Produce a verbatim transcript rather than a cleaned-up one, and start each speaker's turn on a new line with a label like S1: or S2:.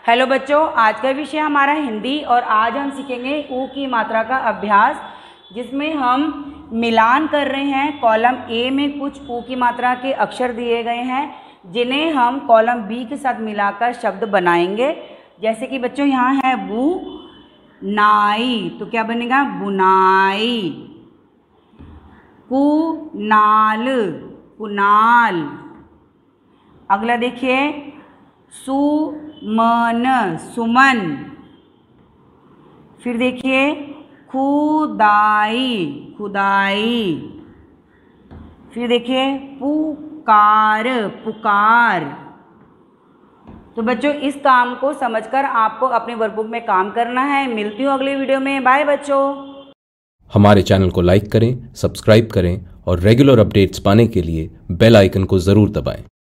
S1: Hello बच्चों, आज का विषय हमारा हिंदी और आज हम सीखेंगे ऊ की मात्रा का अभ्यास, जिसमें हम मिलान कर रहे हैं। कॉलम ए में कुछ ऊ की मात्रा के अक्षर दिए गए हैं जिन्हें हम कॉलम बी के साथ मिलाकर शब्द बनाएंगे। जैसे कि बच्चों यहाँ है बू नाई, तो क्या बनेगा बुनाई। कुनाल कुनाल। अगला देखिए सुमन सुमन। फिर देखिए खुदाई खुदाई। फिर देखिए पुकार पुकार। तो बच्चों इस काम को समझकर आपको अपने वर्कबुक में काम करना है। मिलती हूँ अगले वीडियो में। बाय बच्चों।
S2: हमारे चैनल को लाइक करें, सब्सक्राइब करें और रेगुलर अपडेट्स पाने के लिए बेल आइकन को ज़रूर दबाएं।